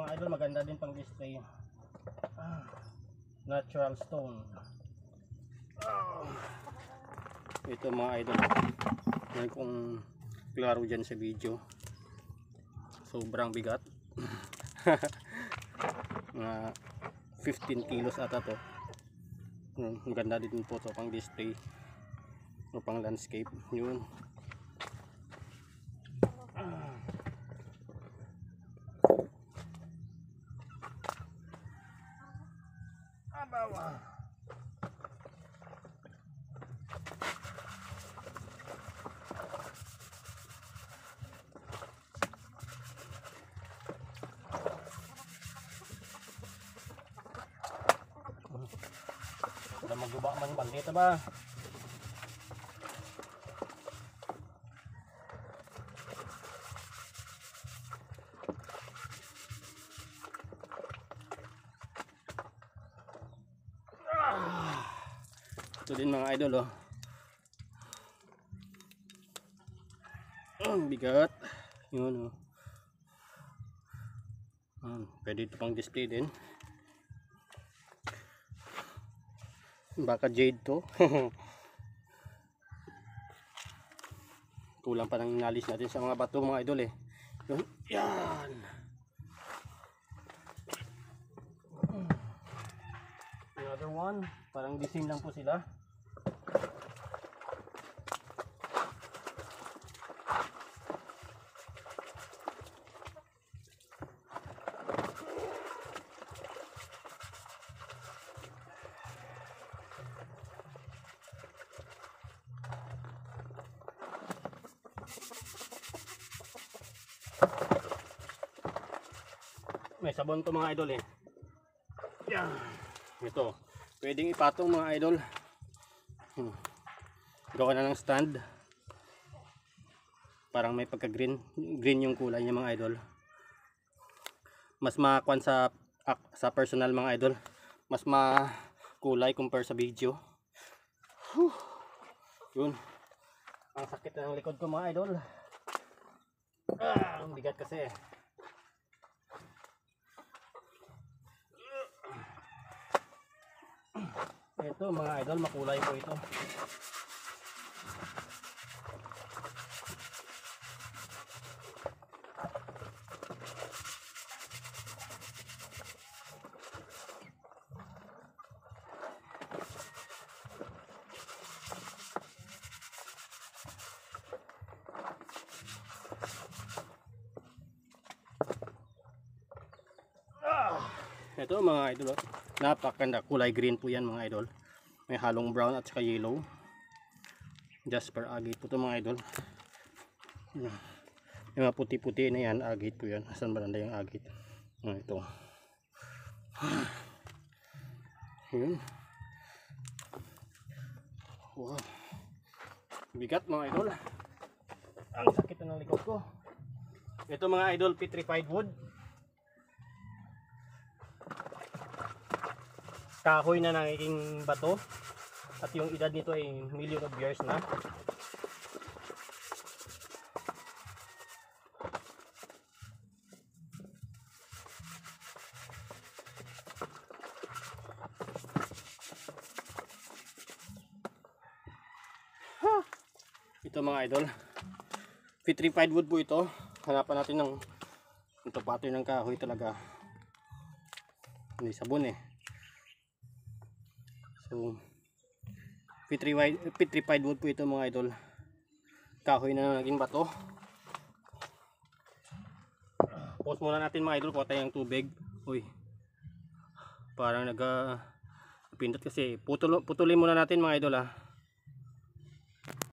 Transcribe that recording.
mga idol, maganda din pang display. Natural stone. Ito mga idol, yan kung klaro dyan sa video, sobrang bigat. Mga 15 kilos ata to. Maganda din po to pang display o pang landscape. Yun. Abawa. Udah magguba man bandita ba? Ito din mga idol, oh. Bigat. Yun, oh. Pwede ito pang display din. Baka jade to. Kulang pa ng inalis natin sa mga bato mga idol, eh. Yun. Yan. Another one. Parang design lang po sila. May sabon to mga idol, eh. Yan. Ito. Pwedeng ipatong mga idol. Gawa na ng stand. Parang may pagka green. Green yung kulay niya mga idol. Mas makakwan sa personal mga idol. Mas makulay compare sa video. Yun. Ang sakit na ng likod ko mga idol. Ang bigat kasi. Ito mga idol, makulay po ito. Ito mga idol, napakaganda, kulay green po yan mga idol. May halong brown at saka yellow. Jasper agate po ito mga idol. Yung mga puti-puti na yan, agate po yan. Asan ba nanda yung agate? Ito. Yun. Wow. Bigat mga idol. Ang sakit na ng likod ko. Ito mga idol, petrified wood. Kahoy na nagiging bato. At yung edad nito ay million of years na. Ito mga idol, petrified wood po ito. Hanapan natin ng ito pattern ng kahoy talaga. Hindi sabon, eh. So petrified wood po ito mga idol. Kahoy na naging bato. Pause muna natin mga idol, kuha tayo ng tubig. Uy, parang pindot kasi. Putulin muna natin mga idol, ha.